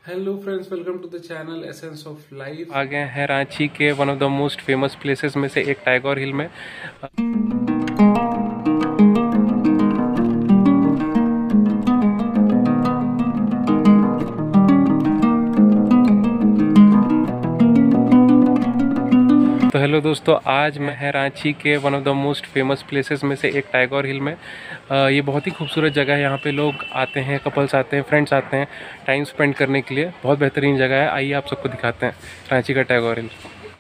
Hello friends, welcome to the channel essence of life. आ गए हैं रांची के one of the most famous places में से एक टैगोर हिल में। तो हेलो दोस्तों, आज मैं है रांची के one of the most famous places में से एक टैगोर हिल में। ये बहुत ही खूबसूरत जगह है। यहाँ पे लोग आते हैं, कपल्स आते हैं, फ्रेंड्स आते हैं टाइम स्पेंड करने के लिए। बहुत बेहतरीन जगह है। आइए आप सबको दिखाते हैं रांची का टैगोर हिल।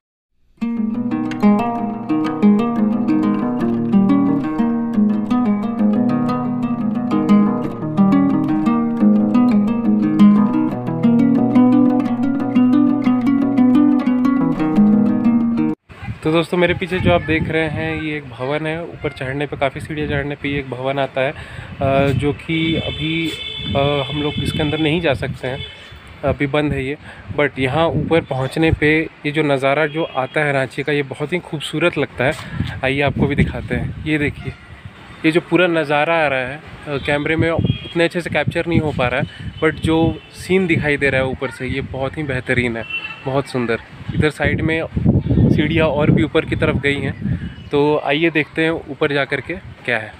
तो दोस्तों, मेरे पीछे जो आप देख रहे हैं ये एक भवन है। ऊपर चढ़ने पे काफ़ी सीढ़ियाँ चढ़ने पे ये एक भवन आता है, जो कि अभी हम लोग इसके अंदर नहीं जा सकते हैं, अभी बंद है ये। बट यहाँ ऊपर पहुँचने पे ये जो नज़ारा जो आता है रांची का, ये बहुत ही खूबसूरत लगता है। आइए आपको भी दिखाते हैं। ये देखिए, ये जो पूरा नज़ारा आ रहा है, कैमरे में उतने अच्छे से कैप्चर नहीं हो पा रहा है, बट जो सीन दिखाई दे रहा है ऊपर से, ये बहुत ही बेहतरीन है, बहुत सुंदर। इधर साइड में सीढ़ियाँ और भी ऊपर की तरफ गई हैं, तो आइए देखते हैं ऊपर जा कर के क्या है।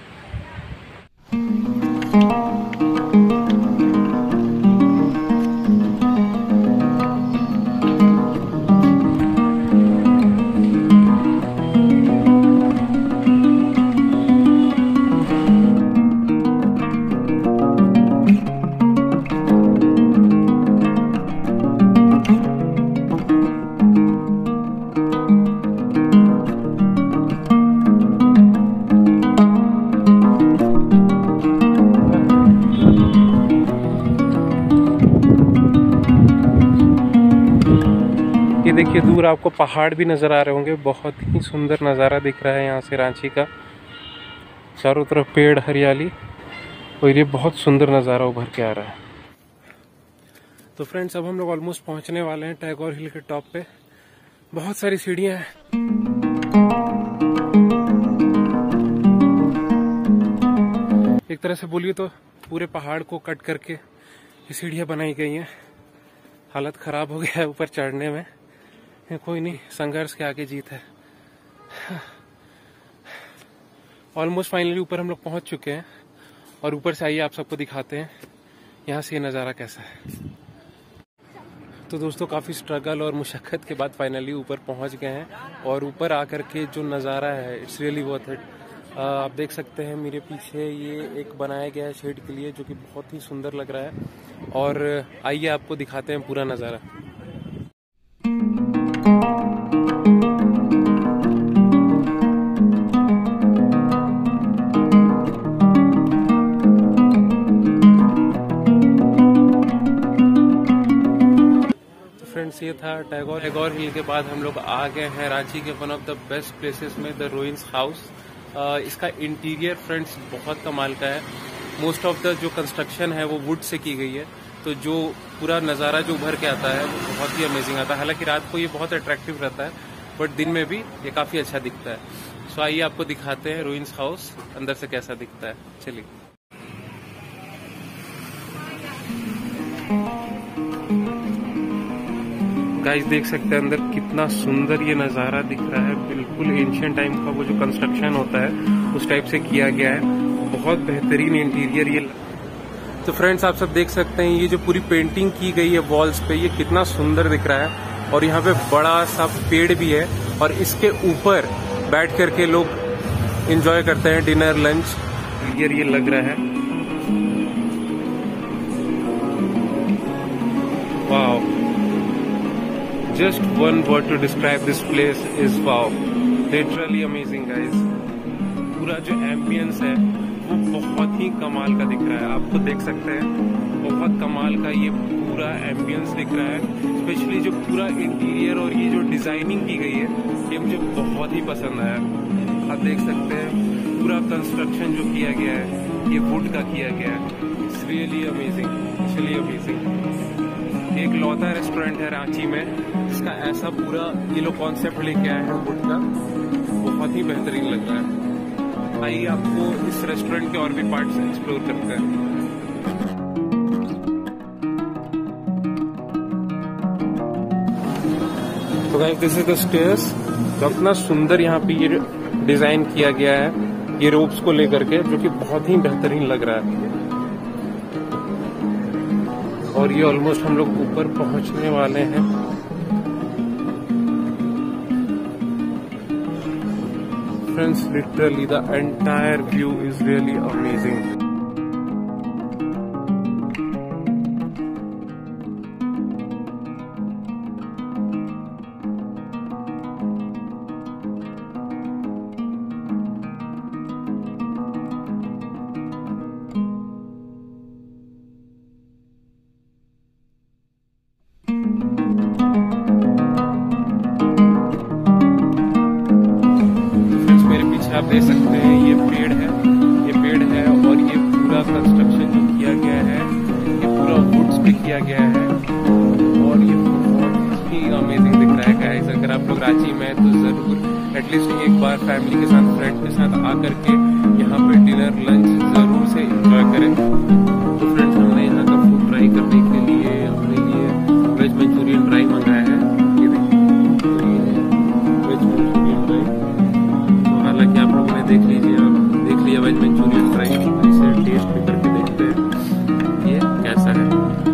ये देखिए, दूर आपको पहाड़ भी नज़र आ रहे होंगे। बहुत ही सुंदर नज़ारा दिख रहा है यहाँ से रांची का। चारों तरफ पेड़, हरियाली, और ये बहुत सुंदर नज़ारा उभर के आ रहा है। तो फ्रेंड्स, अब हम लोग ऑलमोस्ट पहुँचने वाले हैं टैगोर हिल के टॉप पे। बहुत सारी सीढ़ियाँ हैं। एक तरह से बोलिए तो पूरे पहाड़ को कट करके ये सीढ़ियाँ बनाई गई हैं। हालत ख़राब हो गया है ऊपर चढ़ने में। कोई नहीं, संघर्ष के आगे जीत है। ऑलमोस्ट फाइनली ऊपर हम लोग पहुंच चुके हैं, और ऊपर से आइए आप सबको दिखाते हैं यहाँ से ये नज़ारा कैसा है। तो दोस्तों, काफ़ी स्ट्रगल और मुशक्क़त के बाद फाइनली ऊपर पहुंच गए हैं, और ऊपर आकर के जो नज़ारा है, इट्स रियली वर्थ इट। आप देख सकते हैं मेरे पीछे ये एक बनाया गया है शेड के लिए, जो कि बहुत ही सुंदर लग रहा है। और आइए आपको दिखाते हैं पूरा नज़ारा। फ्रेंड्स, ये था टैगोर हिल के बाद हम लोग आ गए हैं रांची के one of the best places में, द रुइंस हाउस। इसका इंटीरियर फ्रेंड्स बहुत कमाल का है। मोस्ट ऑफ द जो कंस्ट्रक्शन है वो वुड से की गई है, तो जो पूरा नज़ारा जो उभर के आता है वो बहुत ही अमेजिंग आता है। हालांकि रात को ये बहुत अट्रैक्टिव रहता है, बट दिन में भी ये काफ़ी अच्छा दिखता है। सो आइए आपको दिखाते हैं रुइंस हाउस अंदर से कैसा दिखता है। चलिए। गाइस, देख सकते हैं अंदर कितना सुंदर ये नज़ारा दिख रहा है। बिल्कुल एंशिएंट टाइम का वो जो कंस्ट्रक्शन होता है उस टाइप से किया गया है। बहुत बेहतरीन इंटीरियर ये। तो फ्रेंड्स, आप सब देख सकते हैं ये जो पूरी पेंटिंग की गई है वॉल्स पे, ये कितना सुंदर दिख रहा है। और यहाँ पे बड़ा सा पेड़ भी है, और इसके ऊपर बैठ करके लोग एंजॉय करते हैं डिनर, लंच। ये लग रहा है। Wow, just one word to describe this place is wow, literally amazing guys। पूरा जो एम्बियंस है वो बहुत ही कमाल का दिख रहा है। आप तो देख सकते हैं, बहुत कमाल का ये पूरा एम्बियंस दिख रहा है। स्पेशली जो पूरा इंटीरियर और ये जो डिजाइनिंग की गई है, ये मुझे बहुत ही पसंद आया। आप देख सकते हैं पूरा कंस्ट्रक्शन जो किया गया है, ये वुड का किया गया है। It's really amazing, actually amazing. एक लौता रेस्टोरेंट है रांची में जिसका ऐसा पूरा ये लोग कॉन्सेप्ट लेके आए हैं वुड का। बहुत ही बेहतरीन लग रहा है। आइए आपको इस रेस्टोरेंट के और भी पार्ट्स एक्सप्लोर करते हैं। तो guys this is the stairs. तो इतना सुंदर यहाँ पे ये डिजाइन किया गया है ये रोप्स को लेकर के, जो कि बहुत ही बेहतरीन लग रहा है। और ये ऑलमोस्ट हम लोग ऊपर पहुंचने वाले हैं। Friends, literally the entire view is really amazing. आप देख सकते हैं ये पेड़ है और ये पूरा कंस्ट्रक्शन जो किया गया है ये पूरा वुड्स पे किया गया है और ये बहुत ही अमेजिंग दिख रहा है गाइस। अगर आप लोग रांची में तो जरूर एटलीस्ट एक बार फैमिली के साथ फ्रेंड के साथ आकर के यहाँ पे डिनर लंच जरूर से एंजॉय करें। तो फ्रेंड्स हमने यहाँ का फूड ट्राई करने के लिए अपने लिए वेज मंचूरियन ड्राई मंगाया है। ये देखिए वेज मंचूरियन ड्राई, हालांकि आप लोगों ने देख लिया वेज मंचूरियन फ्राई। इसे टेस्ट भी करके देखते हैं ये कैसा है।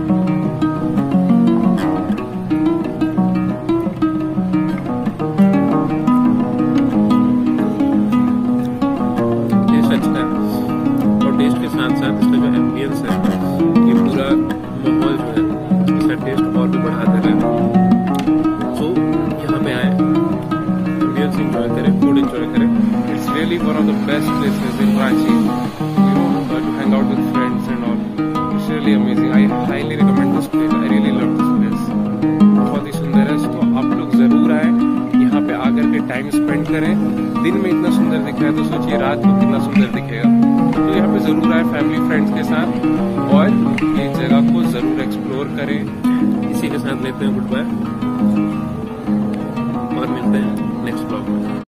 टेस्ट अच्छा है और टेस्ट के साथ साथ इसका जो एम्बियंस है ये पूरा माहौल जो है इसका टेस्ट और भी बढ़ा दे रहा है। सो यहाँ पे आए, एम्बियंस एंजॉय करें, फूड एंजॉय करें। It's really one of the best places in Ranchi, to hang out with friends and all. It's really amazing. I highly recommend this place. I really love this place. बहुत ही सुंदर है। तो आप लोग जरूर आए, यहाँ पे आकर के टाइम स्पेंड करें। दिन में इतना सुंदर दिख रहा है तो सोचिए रात को कितना सुंदर दिखेगा। तो यहाँ पे जरूर आए फैमिली फ्रेंड्स के साथ और ये जगह को जरूर एक्सप्लोर करें। इसी के साथ लेते हैं गुड बाय और मिलते हैं नेक्स्ट ब्लॉग में।